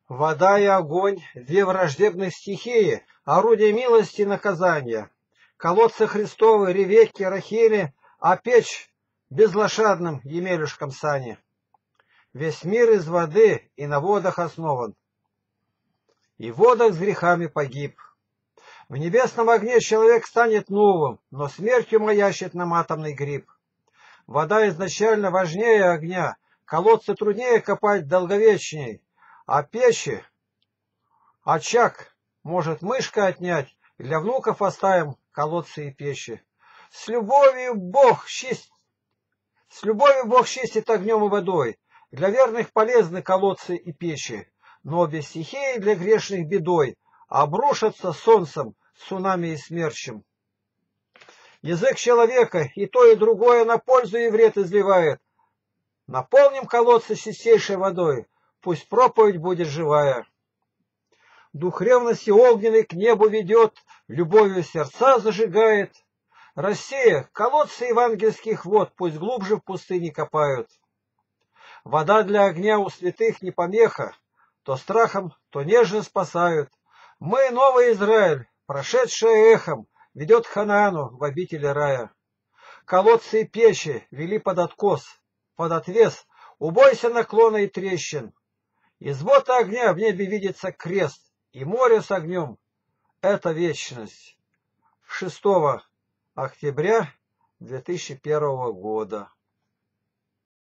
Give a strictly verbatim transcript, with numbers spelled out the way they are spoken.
Вода и огонь — две враждебных стихии, орудия милости и наказания. Колодцы Христовы, Ревекки, Рахили, а печь безлошадным Емелюшкам сани. Весь мир из воды и на водах основан, и в водах с грехами погиб. В небесном огне человек станет новым, но смертью маящит нам атомный гриб. Вода изначально важнее огня, колодцы труднее копать долговечней, а печи, очаг может мышка отнять, для внуков оставим колодцы и печи. С любовью Бог чист... С любовью Бог чистит огнем и водой, для верных полезны колодцы и печи, но без стихии для грешных бедой, обрушатся солнцем, цунами и смерчем. Язык человека и то, и другое на пользу и вред изливает. Наполним колодцы чистейшей водой, пусть проповедь будет живая. Дух ревности огненный к небу ведет, любовью сердца зажигает. Россия, колодцы евангельских вод, пусть глубже в пустыне копают. Вода для огня у святых не помеха, то страхом, то нежно спасают. Мы, новый Израиль, прошедшее эхом, ведет к Ханаану в обители рая. Колодцы и печи вели под откос, под отвес, убойся наклона и трещин. Из вод огня в небе видится крест, и море с огнем — это вечность. шестого октября две тысячи первого года.